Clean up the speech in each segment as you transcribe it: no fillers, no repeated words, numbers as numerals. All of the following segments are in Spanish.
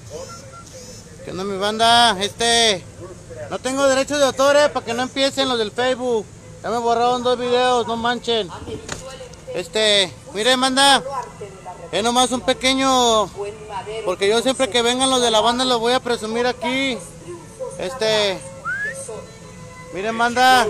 ¿Qué onda mi banda? No tengo derechos de autor, para que no empiecen los del Facebook. Ya me borraron 2 videos, no manchen. Miren banda, es nomás un pequeño, porque yo siempre que vengan los de la banda los voy a presumir aquí. Miren banda,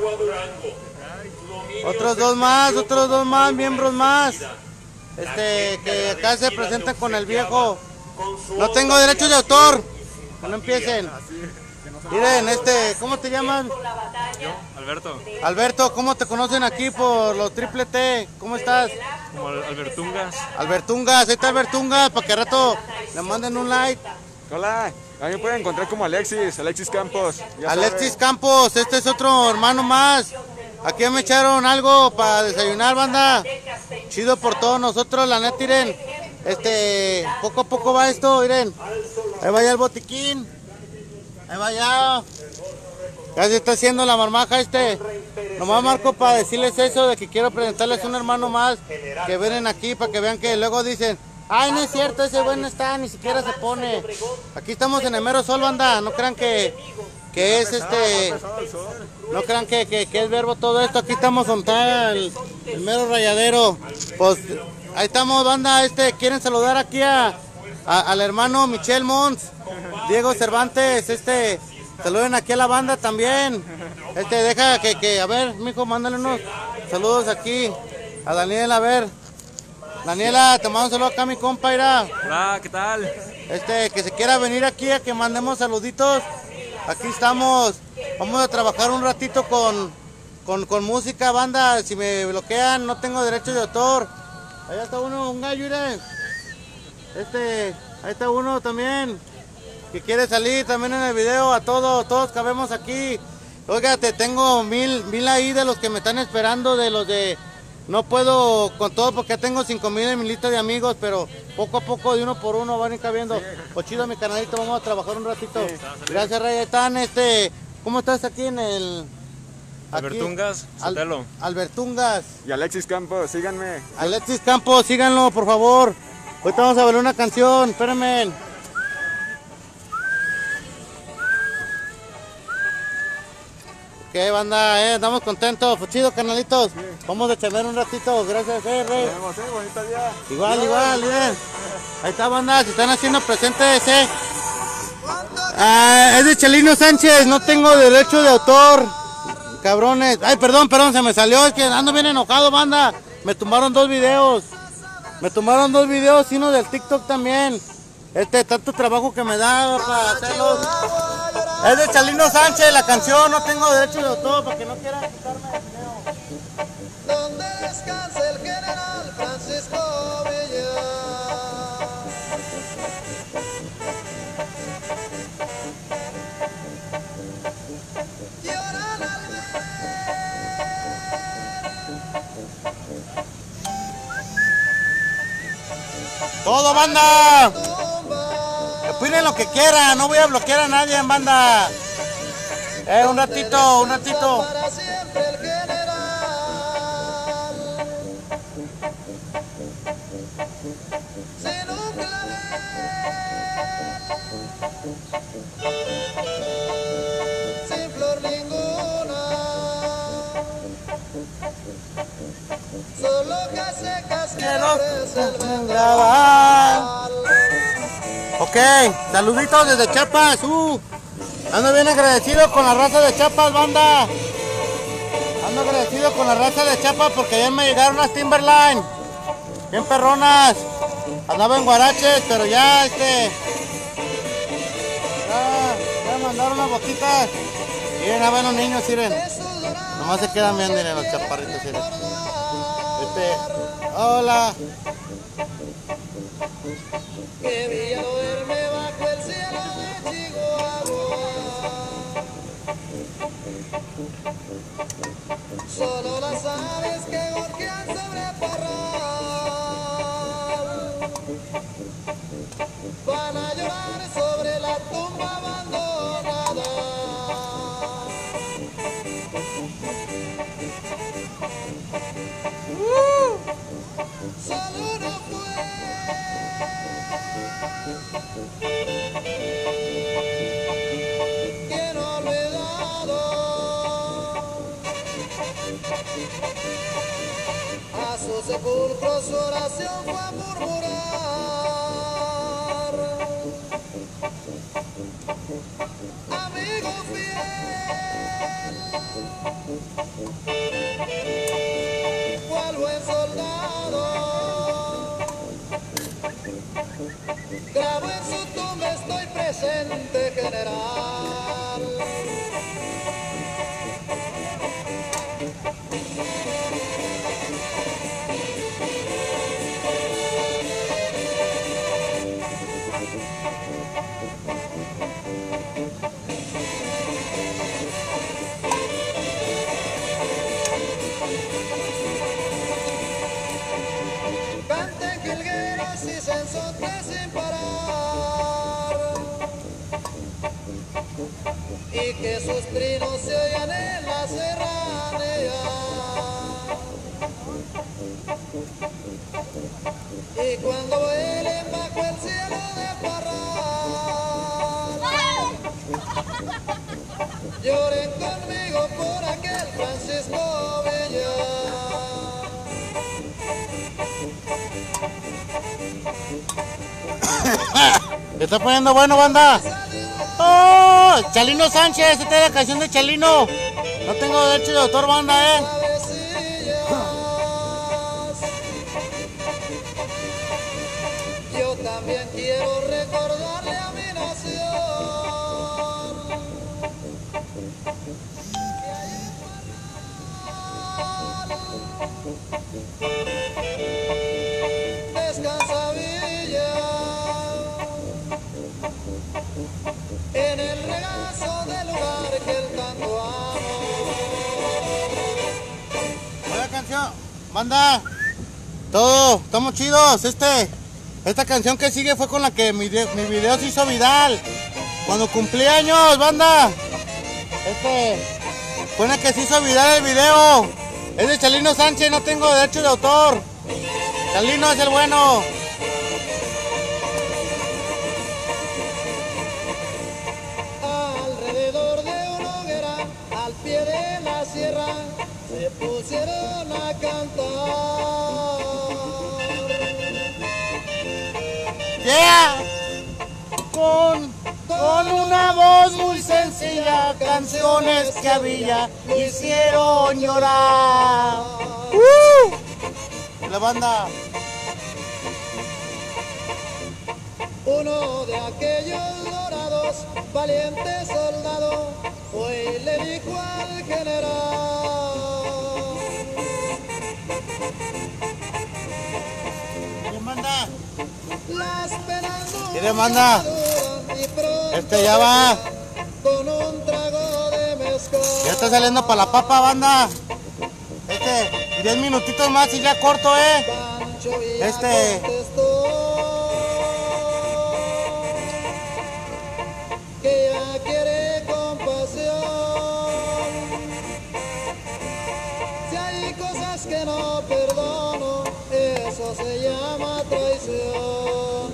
otros dos más, miembros más. Que acá se presentan con el viejo. No tengo derechos de autor, que no empiecen. Miren, ¿cómo te llaman? Yo, Alberto. Alberto, ¿cómo te conocen aquí por los triple T? ¿Cómo estás? Como Albertungas. Albertungas, ahí está Albertungas, para que al rato le manden un like. Hola, a mí me pueden encontrar como Alexis Campos. Alexis Campos, este es otro hermano más. Aquí me echaron algo para desayunar, banda. Chido por todos nosotros, la neta, miren. Poco a poco va esto, miren. Ahí va ya el botiquín. Ahí va ya. Ya se está haciendo la marmaja Nomás marco para decirles eso, de que quiero presentarles un hermano más que vienen aquí para que vean que luego dicen, ay, no es cierto, ese güey no está, ni siquiera se pone. Aquí estamos en el mero sol, banda. No crean que es no crean que es verbo todo esto. Aquí estamos donde está el mero rayadero. Pues ahí estamos, banda. Quieren saludar aquí al hermano Michel Mons, Diego Cervantes. Saluden aquí a la banda también. Deja a ver, mijo, mándale unos saludos aquí a Daniel, a ver. Daniela, te mando un saludo acá a mi compa, Ira. Hola, ¿qué tal? Que se quiera venir aquí a que mandemos saluditos. Aquí estamos. Vamos a trabajar un ratito con música, banda. Si me bloquean, no tengo derechos de autor. Allá está uno, un gallo, Ira. Ahí está uno también, que quiere salir también en el video. A todos cabemos aquí. Oiga, tengo mil ahí de los que me están esperando, de los de... No puedo con todo porque tengo 5,000 en mi lista de amigos, pero poco a poco, de uno por uno, van a ir cabiendo. Pues chido, mi canalito, vamos a trabajar un ratito. Gracias, Rey. Están, ¿cómo estás aquí en el...? Albertungas, Sotelo. Albertungas. Y Alexis Campos, síganme. Alexis Campos, síganlo, por favor. Ahorita vamos a ver una canción, espérenme. Ok, banda, estamos contentos. Pues chido, carnalitos. Vamos a charlar un ratito. Gracias, Rey. Nos vemos, bonito día. Igual, bien. Ahí está, banda, se están haciendo presentes, es de Chalino Sánchez, no tengo derecho de autor, cabrones. Ay, perdón, se me salió, es que ando bien enojado, banda. Me tumbaron 2 videos. Y uno del TikTok también. Tanto trabajo que me da para hacerlos. Es de Chalino Sánchez, la canción, no tengo derecho de autor, para que no quieran quitarme el video. Donde descansa el general Francisco Villa. Lloran al Todo, banda. Opinen lo que quieran, no voy a bloquear a nadie en banda. Un ratito. para siempre el general. Sin un clavel, sin flor ninguna, solo hojas secas que ofrece el vendaval. Ok, saluditos desde Chiapas. Ando bien agradecido con la raza de Chiapas, banda. Ando agradecido con la raza de Chiapas porque ya me llegaron las Timberline. Bien perronas. Andaba en guaraches, pero ya ya me mandaron unas boquitas. Miren, a ver los niños, miren. Nomás se quedan bien, miren, los chaparritos, miren. Hola. Que Villa duerme bajo el cielo de Chihuahua. Solo las aves que gorjean sobre parral van a llorar sobre la tumba abandonada. Solo no fue sepulcro su oración fue a murmurar. Amigo fiel, cual buen soldado, grabo en su tumba estoy presente, general. Canten jilgueros y sensotes sin parar, y que sus trinos se oigan en la serranía, y cuando vuelen bajo el cielo de Parral, lloren conmigo por aquel Francisco Villa. ¿Se está poniendo bueno, banda? ¡Oh! Chalino Sánchez, esta es la canción de Chalino. No tengo derecho de autor, banda, Yo también quiero recordarle a mi nación que hay en Parral descansa Villa, en el regazo del lugar que el tanto amo. Buena canción. Banda, todo, estamos chidos. Esta canción que sigue fue con la que mi video se hizo viral. Cuando cumplí años, banda. Fue la que se hizo viral el video. Es de Chalino Sánchez, no tengo derecho de autor. Chalino es el bueno. Alrededor de una hoguera, al pie de la sierra, se pusieron a cantar. Yeah. Con una voz muy sencilla, canciones que había hicieron llorar. La banda. Uno de aquellos dorados, valientes soldados, fue y le dijo al general: ¿Quién manda? las penas ¿Quién manda? y pronto Ya va. con un trago de mezcal. Ya está saliendo para la papa, banda. 10 minutitos más y ya corto, Pancho Villa contestó que ya quiere compasión. Si hay cosas que no perdono, eso se llama traición.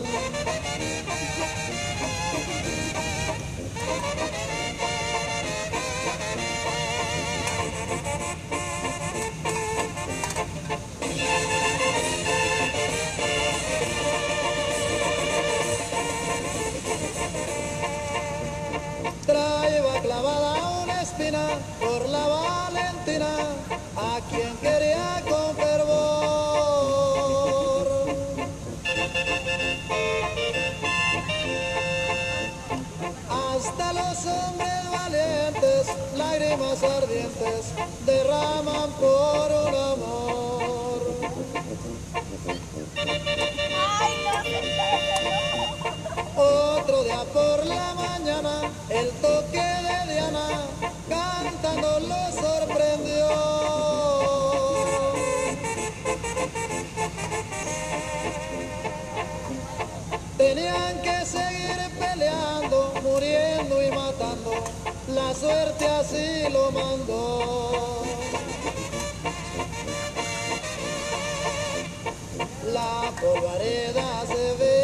Traía clavada una espina por la Valentina, a quien quería con fervor. Hasta los hombres valientes, lágrimas ardientes, derraman por un amor. Otro día por la mañana, el toque de Diana, cantando lo sorprendió. Tenían que seguir peleando, muriendo y matando, la suerte así lo mandó. La polvareda se ve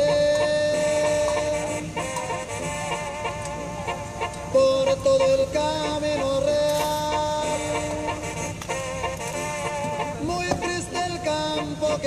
por todo el camino real, muy triste el campo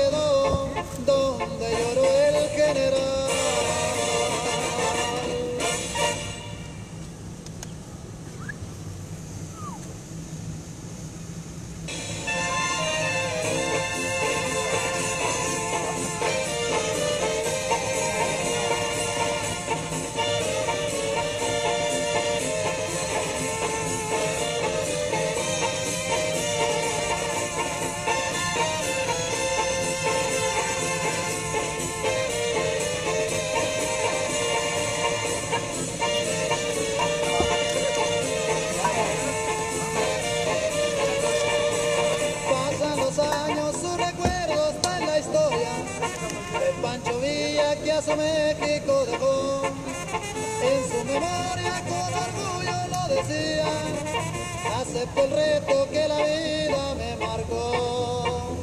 poesía, acepto el reto que la vida me marcó.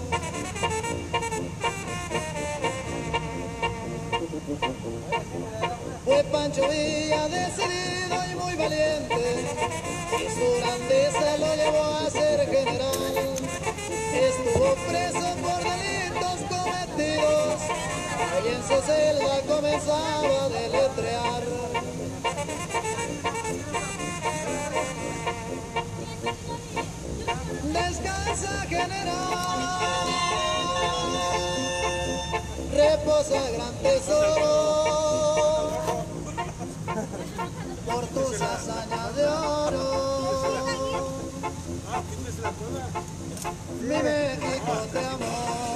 Fue Pancho Villa decidido y muy valiente, y su grandeza lo llevó a ser general. Estuvo preso por delitos cometidos, ahí en su celda comenzaba a deletrear. Descansa, general, reposa, gran tesoro, por tus hazañas de oro. Mi México te amó.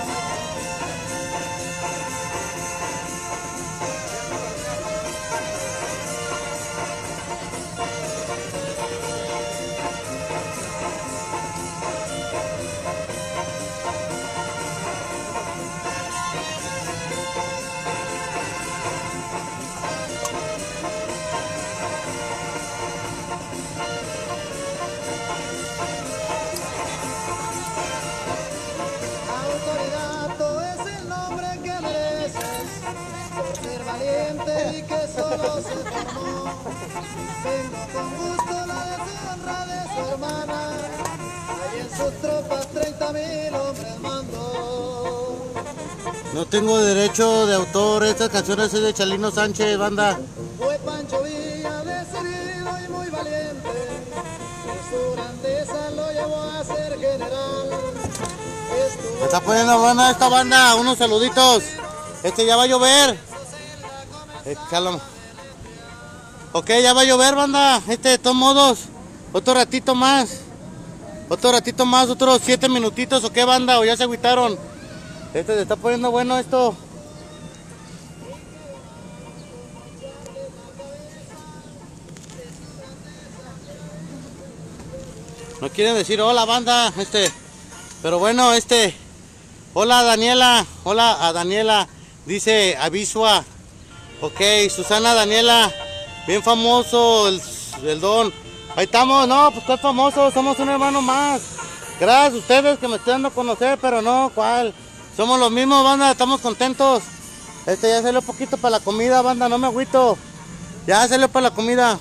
Y que solo se formó. Vengo con gusto la deshonra de su hermana, ahí en sus tropas 30,000 hombres mandó. No tengo derecho de autor, estas canciones es de Chalino Sánchez, banda. Fue Pancho Villa decidido y muy valiente, y su grandeza lo llevó a ser general. Me está poniendo buena esta banda, unos saluditos. Ya va a llover. Calma. Ok, ya va a llover, banda. De todos modos, otro ratito más. Otros 7 minutitos, ¿o qué, banda? ¿O ya se agüitaron? Se está poniendo bueno esto. No quieren decir hola, banda. Pero bueno, hola, Daniela. Hola a Daniela. Dice Avisua. Ok, Susana Daniela, bien famoso el don. Ahí estamos, no, pues estoy famoso, somos un hermano más. Gracias a ustedes que me están dando a conocer, pero no, ¿cuál? Somos los mismos, banda, estamos contentos. Ya salió poquito para la comida, banda, no me agüito. Ya salió para la comida.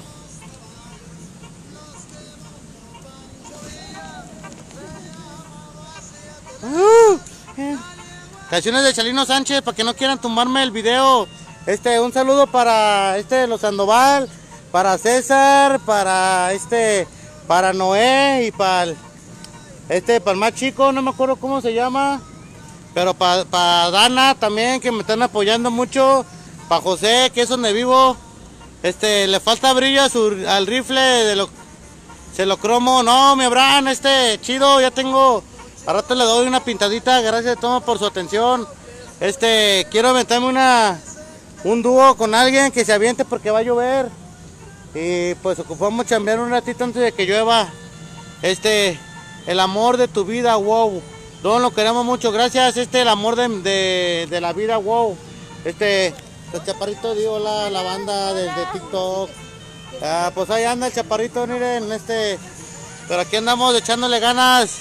Canciones de Chalino Sánchez, para que no quieran tumbarme el video. Un saludo para los Sandoval, para César, para para Noé y para el más chico, no me acuerdo cómo se llama, pero para Dana también, que me están apoyando mucho, para José, que es donde vivo. Le falta brillo al rifle de se lo cromo. No, mi Abraham, chido, ya tengo, a rato le doy una pintadita. Gracias a todos por su atención. Quiero aventarme un dúo con alguien que se aviente porque va a llover. Y pues ocupamos chambear un ratito antes de que llueva. El amor de tu vida, wow. Don, lo queremos mucho. Gracias, el amor de la vida, wow. El chaparrito dio la banda de TikTok. Pues ahí anda el chaparrito, miren, pero aquí andamos echándole ganas.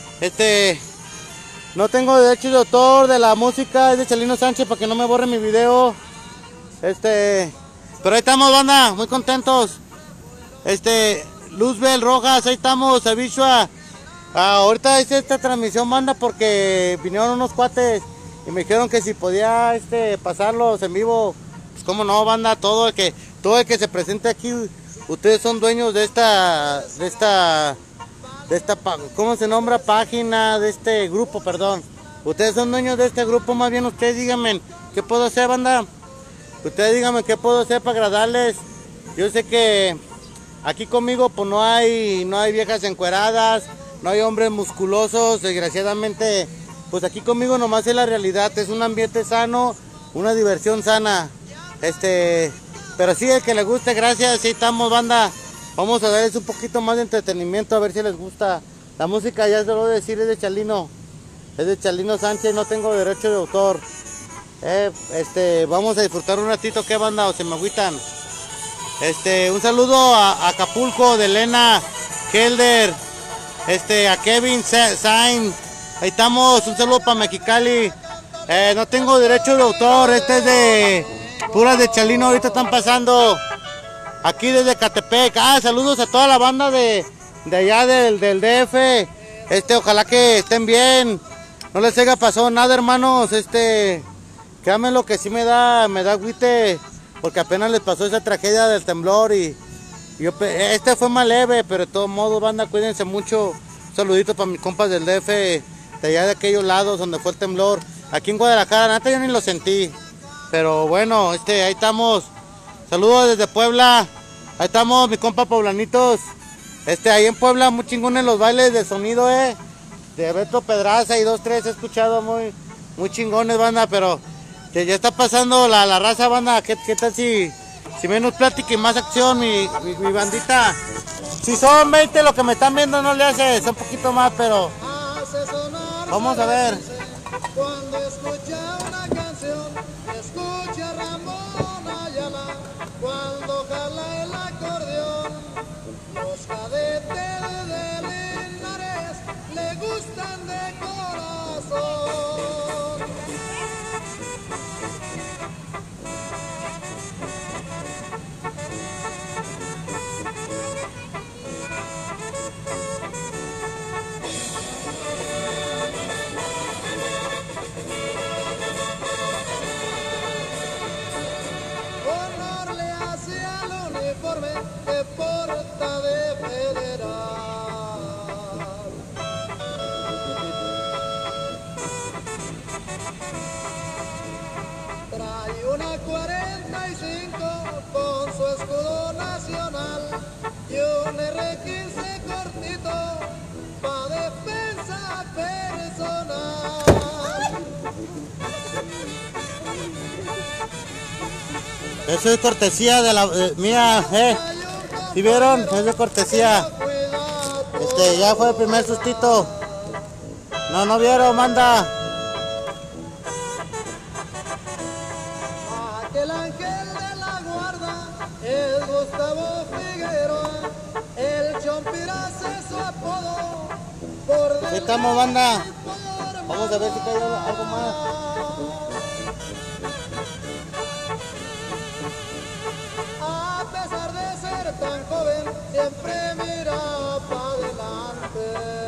No tengo derecho de autor de la música, es de Chalino Sánchez, para que no me borre mi video. Pero ahí estamos, banda, muy contentos. Luzbel Rojas, ahí estamos, Avisua. Ahorita hice esta transmisión, banda, porque vinieron unos cuates y me dijeron que si podía pasarlos en vivo. Pues cómo no, banda, todo el que se presente aquí, ustedes son dueños de esta ¿cómo se nombra? Página de este grupo, perdón. Ustedes son dueños de este grupo, más bien ustedes díganme qué puedo hacer, banda. Ustedes díganme qué puedo hacer para agradarles. Yo sé que aquí conmigo pues no hay viejas encueradas, no hay hombres musculosos, desgraciadamente. Pues aquí conmigo nomás es la realidad, es un ambiente sano, una diversión sana. Pero sí, el que le guste, gracias, sí estamos, banda. Vamos a darles un poquito más de entretenimiento, a ver si les gusta. La música, ya se lo voy a decir, es de Chalino Sánchez, no tengo derecho de autor. Vamos a disfrutar un ratito, ¿qué, banda? O se me agüitan. Un saludo a Acapulco, de Elena Kelder, a Kevin Sainz. Ahí estamos, un saludo para Mexicali. No tengo derecho de autor, este es de puras de Chalino, ahorita están pasando aquí desde Catepec. Saludos a toda la banda de allá del DF. Ojalá que estén bien, no les haya pasado nada, hermanos. Créanme lo que sí me da agüite, porque apenas les pasó esa tragedia del temblor y fue más leve, pero de todos modos, banda, cuídense mucho. Un saludito para mis compas del DF, de allá de aquellos lados donde fue el temblor. Aquí en Guadalajara, neta, yo ni lo sentí, pero bueno, ahí estamos. Saludos desde Puebla, ahí estamos, mis compas poblanitos. Ahí en Puebla, muy chingones los bailes de sonido, de Beto Pedraza y 2-3, he escuchado muy chingones, banda, pero ya está pasando la raza, banda. ¿Qué tal si menos plática y más acción, mi bandita? Si son 20 lo que me están viendo, no le hace, son un poquito más, pero vamos a ver. Cuando escucha una canción, escucha Ramón Ayala. Cuando jala el acordeón, los cadetes de Linares le gustan de corazón. Honor le hace al uniforme que porta de federal. Trae una 45 con su escudo nacional y un R15 cortito pa' defensa personal. Eso es cortesía de la mía, ¿sí vieron? Es de cortesía. Ya fue el primer sustito. No vieron, manda. Aquel ángel de la guarda es Gustavo Figueroa, el Chompiras es su apodo. Ahí estamos, banda. Vamos a ver si cae algo más. A pesar de ser tan joven, siempre mira para adelante.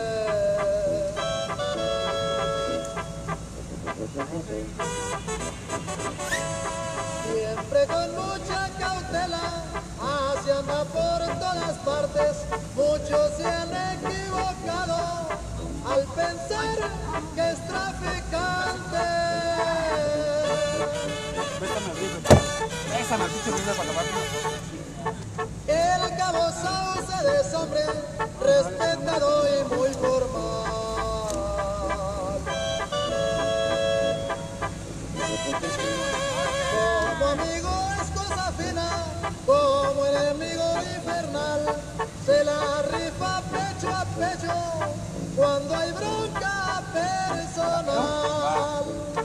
Siempre con mucha cautela, así anda por todas partes. Muchos se han equivocado al pensar que es traficante. El cabo Sauce es hombre respetado y muy formal. Como amigo es cosa fina, como enemigo infernal. Se la rifa pecho a pecho cuando hay bronca personal.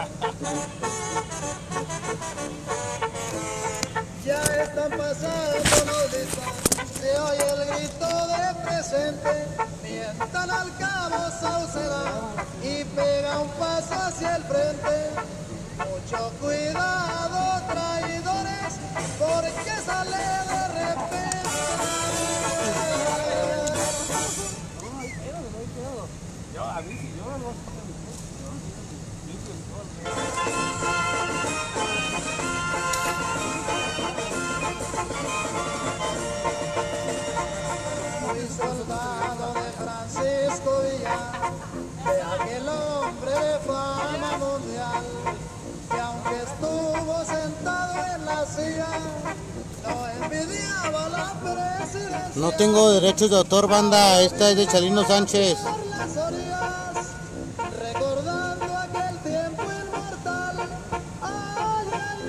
Ya están pasando noticias, se oye el grito de presente, mientan al cabo Sauceda y pega un paso hacia el frente. Mucho cuidado, traidores, porque sale de repente. Muy soldado de Francisco Villa, de aquel hombre de fama mundial, que aunque estuvo sentado en la silla, no envidiaba la presidencia. No tengo derechos de autor, banda. Esta es de Chalino Sánchez. Por las orillas, recordando aquel tiempo inmortal. Ay, ay,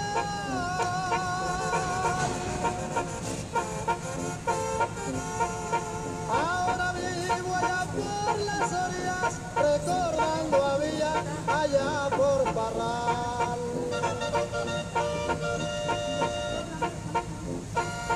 ay. Ahora vivo allá por las orillas, recordando a Villa allá por Parral.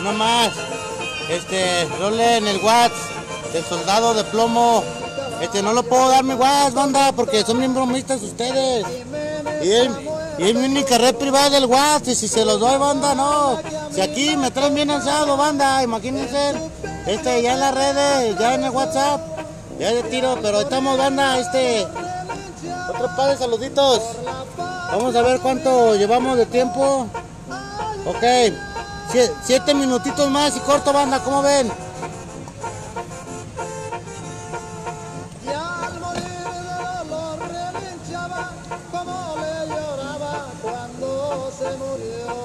Una más. Role en el WhatsApp del soldado de plomo. No lo puedo dar mi WhatsApp, banda, porque son bien bromistas ustedes. Y es mi única red privada del WhatsApp, y si se los doy, banda, no. Si aquí me traen bien alzado, banda, imagínense. Ya en las redes, ya en el WhatsApp, ya de tiro, pero estamos, banda, otro par de saluditos. Vamos a ver cuánto llevamos de tiempo. Ok, 7 minutitos más y corto, banda, ¿cómo ven? Y al morir de dolor relinchaba como le lloraba cuando se murió.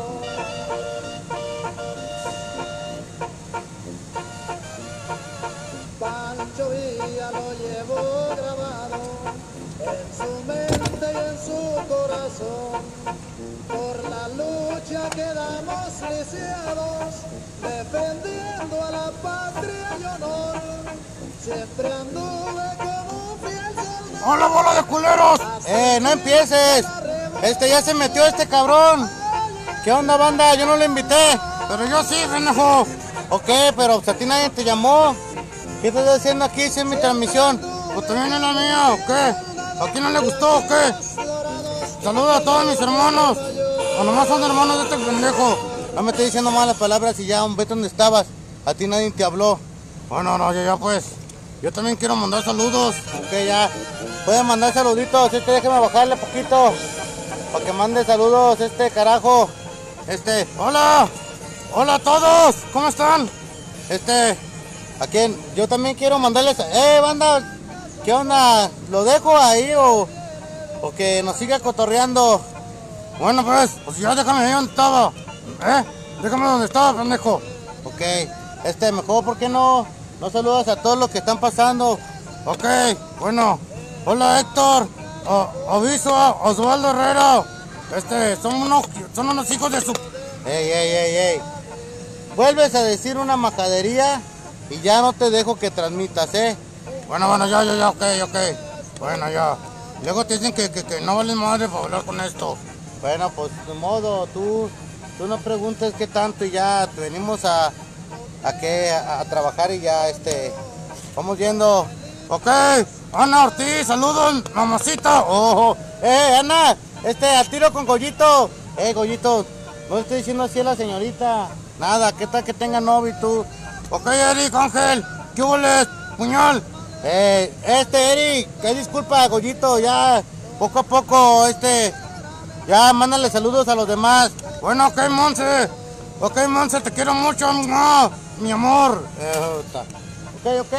Pancho Villa lo llevó grabado en su mente y en su corazón. Por la lucha quedamos lisiados, defendiendo a la patria y honor. Siempre anduve como un fiel soldado. ¡Hola, bola de culeros! No empieces. Ya se metió este cabrón. ¿Qué onda, banda? Yo no lo invité. Pero yo sí, pendejo. Ok, pero pues a ti nadie te llamó. ¿Qué estás haciendo aquí? Si es mi transmisión. Pues también es la mía, ¿o qué? ¿A quién no le gustó, o qué? Saludos a todos mis hermanos. O nomás son hermanos de este pendejo. No me estoy diciendo malas palabras y ya, vete donde estabas. A ti nadie te habló. Bueno, no, ya pues. Yo también quiero mandar saludos. Ok, ya. Pueden mandar saluditos. Déjeme bajarle poquito. Para que mande saludos, carajo. Hola. Hola a todos. ¿Cómo están? ¿A quién? Yo también quiero mandarles. Banda. ¿Qué onda? ¿Lo dejo ahí o que nos siga cotorreando? Bueno, pues ya déjame ahí donde estaba. Déjame donde estaba, pendejo. Ok. Mejor, ¿por qué no saludas a todos los que están pasando? Ok, bueno. Hola, Héctor. Aviso a Osvaldo Herrera. Son unos hijos de su... Ey. Vuelves a decir una majadería y ya no te dejo que transmitas, Bueno, ya, ok. Bueno, ya. Luego te dicen que no vale madre para hablar con esto. Bueno, pues de modo, tú no preguntes qué tanto y ya venimos a trabajar y ya vamos yendo. Ok, Ana Ortiz, saludos, mamacita. Ana, al tiro con Goyito. Goyito, no estoy diciendo así a la señorita. Nada, ¿qué tal que tenga novio y tú? Ok, Eric, Ángel, ¿qué huele, puñal? Eric, que disculpa, Goyito, ya, poco a poco, ya, mándale saludos a los demás. Bueno, ok, Monse, te quiero mucho, mi amor. Ok.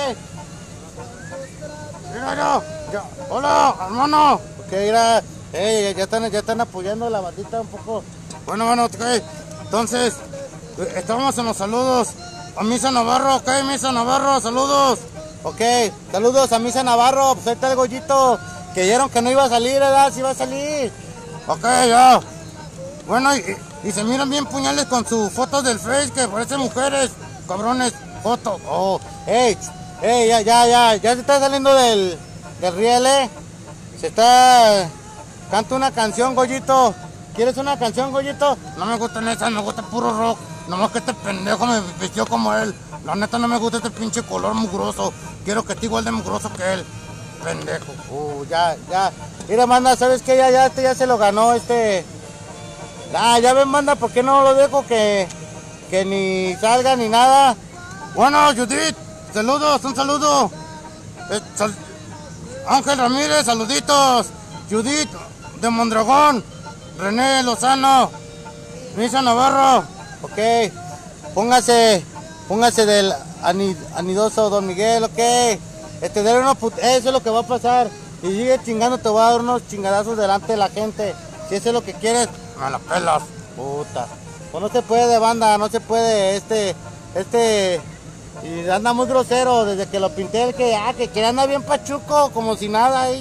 Mira, ya. Hola, hermano. Ok, mira, ya están apoyando la bandita un poco. Bueno, ok. Entonces, estamos en los saludos. A Misa Navarro, ok, Misa Navarro, saludos. Ok, saludos a Misa Navarro, pues ahí está el Goyito. Que dijeron que no iba a salir, ¿verdad? Sí iba a salir. Ok, ya. Bueno, y se miran bien puñales con sus fotos del Face, que parecen mujeres, cabrones, fotos. Ya se está saliendo del riel, Canta una canción, Goyito. ¿Quieres una canción, Goyito? No me gustan esas, me gusta puro rock. Nomás que este pendejo me vistió como él. La neta no me gusta este pinche color mugroso. Quiero que esté igual de mugroso que él. Pendejo. Ya. Mira, manda, ¿sabes qué? Ya se lo ganó ya ven, banda, ¿por qué no lo dejo que ni salga ni nada? Bueno, Judith, saludos, un saludo. Ángel Ramírez, saluditos. Judith de Mondragón. René Lozano. Misa Navarro. Ok. Póngase del anidoso Don Miguel, ok. Dale eso es lo que va a pasar. Y sigue chingando, te voy a dar unos chingadazos delante de la gente. Si eso es lo que quieres, me la pelas. Puta. Pues no se puede, banda, no se puede. Y anda muy grosero desde que lo pinté, que anda bien pachuco, como si nada ahí,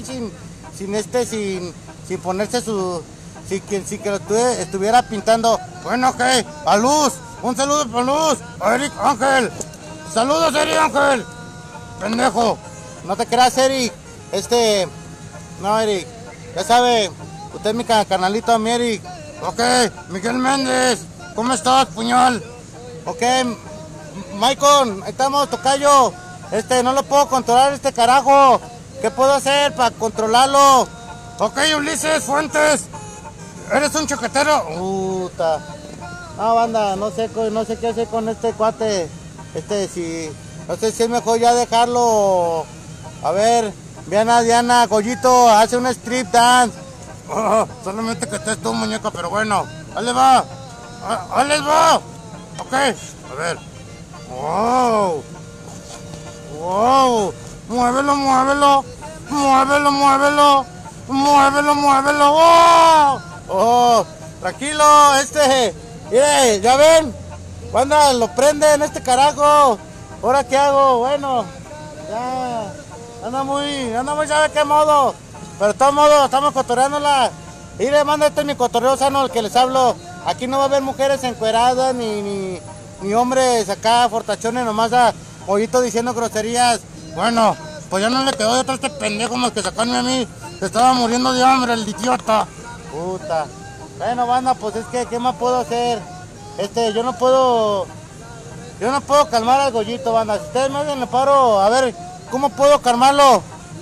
sin ponerse sin que lo estuviera pintando. Bueno, ok, a Luz, un saludo para Luz, a Eric Ángel. Saludos, Eric Ángel. Pendejo. No te creas, Eric. No, Eric. Ya sabe, usted es mi carnalito, mi Eric. Ok, Miguel Méndez. ¿Cómo estás, puñal? Ok, Maicon, ahí estamos, tocayo. No lo puedo controlar este carajo. ¿Qué puedo hacer para controlarlo? Ok, Ulises Fuentes, ¿eres un choquetero? Puta. No, banda, no sé qué hacer con este cuate. No sé si es mejor ya dejarlo. A ver, Diana, Goyito, hace un strip dance. Solamente que estés tú, muñeca, pero bueno. ¡Ahí les va! ¡Ahí les va! Ok, a ver. ¡Wow! ¡Wow! ¡Muévelo, muévelo! ¡Muévelo, muévelo! ¡Muévelo, muévelo! ¡Wow! Oh, tranquilo, mire, ya ven, banda, lo prenden este carajo. ¿Ahora qué hago? Bueno, ya, anda muy, ¿sabe qué modo? Pero de todos modos, estamos cotorreándola. Mire, manda mi cotorreo sano, el que les hablo. Aquí no va a haber mujeres encueradas, ni hombres acá, fortachones, nomás a Goyito diciendo groserías. Bueno, pues ya no le quedó de atrás este pendejo más que sacarme a mí. Se estaba muriendo de hambre el idiota. Puta. Bueno, banda, pues es que, ¿qué más puedo hacer? Yo no puedo calmar al Goyito, banda. Si ustedes me hacen el paro, a ver, ¿cómo puedo calmarlo?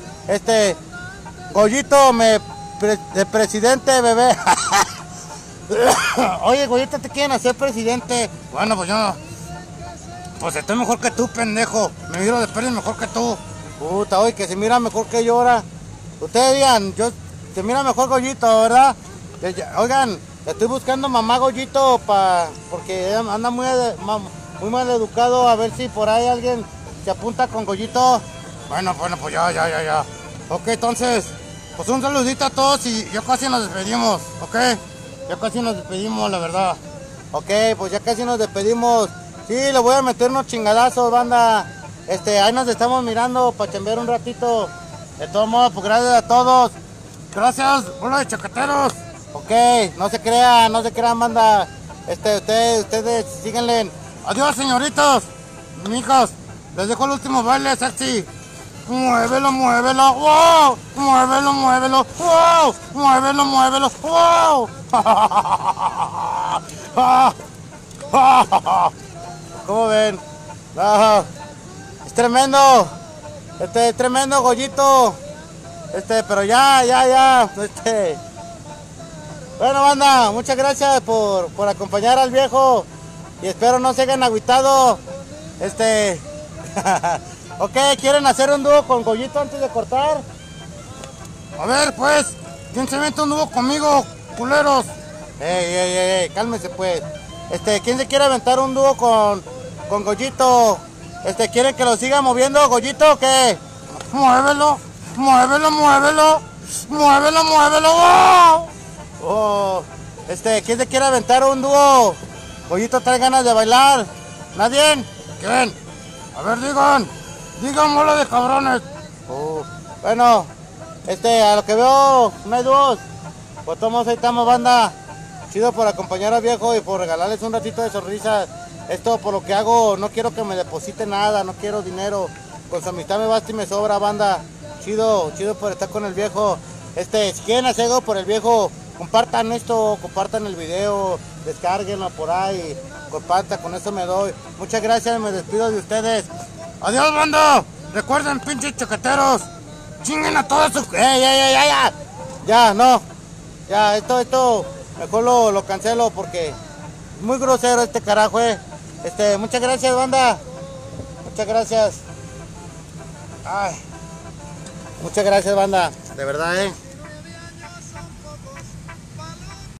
Goyito, de presidente, bebé. Oye, Goyito, ¿te quieren hacer presidente? Bueno, pues yo, pues estoy mejor que tú, pendejo. Me miro de pelo mejor que tú. Puta, oye, que se mira mejor que yo ahora. Ustedes digan, se mira mejor Goyito, ¿verdad? Oigan, estoy buscando mamá Goyito porque anda muy mal educado. A ver si por ahí alguien se apunta con Goyito. Bueno, pues ya. Ok, entonces, pues un saludito a todos y ya casi nos despedimos, ¿ok? Ya casi nos despedimos, la verdad. Ok, pues ya casi nos despedimos. Sí, le voy a meter unos chingadazos, banda. Ahí nos estamos mirando para chambear un ratito. De todos modos, pues gracias a todos. Gracias, bola de choqueteros. Ok, no se crean, banda. Ustedes síganle. Adiós, señoritos, mijas. Les dejo el último baile sexy. Muévelo, muévelo, wow. Muévelo, muévelo, wow. Muévelo, muévelo, wow. ¿Cómo ven? No, es tremendo. Es tremendo, Goyito. Pero ya. Bueno, banda, muchas gracias por acompañar al viejo. Y espero no se hayan agüitado. Ok, ¿quieren hacer un dúo con Goyito antes de cortar? A ver, pues, ¿quién se mete un dúo conmigo, culeros? Ey, cálmese pues. ¿Quién se quiere aventar un dúo con Goyito? ¿Quieren que lo siga moviendo Goyito o qué? Muévelo, muévelo, muévelo. Muévelo, muévelo, wow. Oh, ¿quién se quiere aventar un dúo? Goyito trae ganas de bailar. ¿Nadie? ¿Quién? A ver, digan bola de cabrones. Bueno, a lo que veo, no hay dúos. Pues todos ahí estamos, banda. Chido por acompañar al viejo y por regalarles un ratito de sonrisa. Esto por lo que hago, no quiero que me deposite nada, no quiero dinero. Con su amistad me basta y me sobra, banda. Chido por estar con el viejo. Si quieren hacer algo por el viejo, compartan esto, compartan el video, descárguenlo por ahí, compartan, con eso me doy. Muchas gracias, me despido de ustedes. Adiós, banda. Recuerden, pinches choqueteros, chinguen a todos sus... Ya, no. Ya, esto, mejor lo cancelo porque es muy grosero este carajo, muchas gracias, banda. Muchas gracias. Muchas gracias, banda. De verdad,